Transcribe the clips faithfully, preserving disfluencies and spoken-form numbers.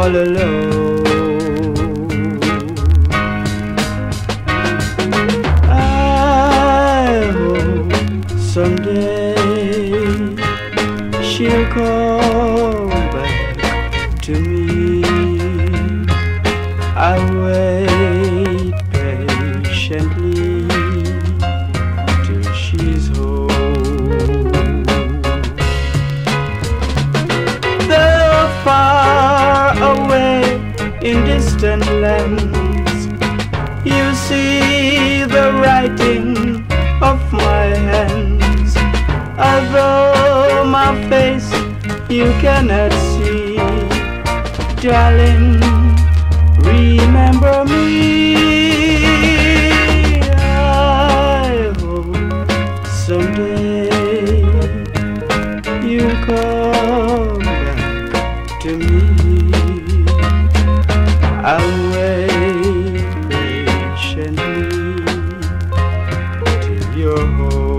all alone. I hope someday she'll come back to me. I'll wait patiently till she's home. Though far away in distant lands, you see the writing of my hands. Although my face you cannot see, darling, remember me. I hope someday you'll come back to me. I'll wait patiently till you're home.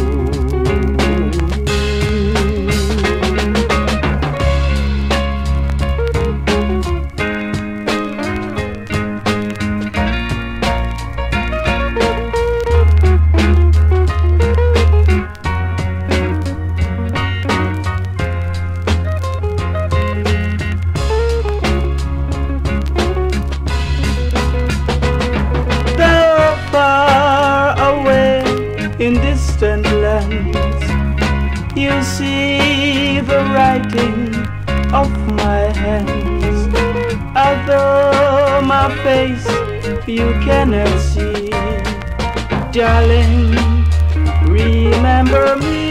In distant lands, you see the writing of my hands. Although my face you cannot see, darling, remember me.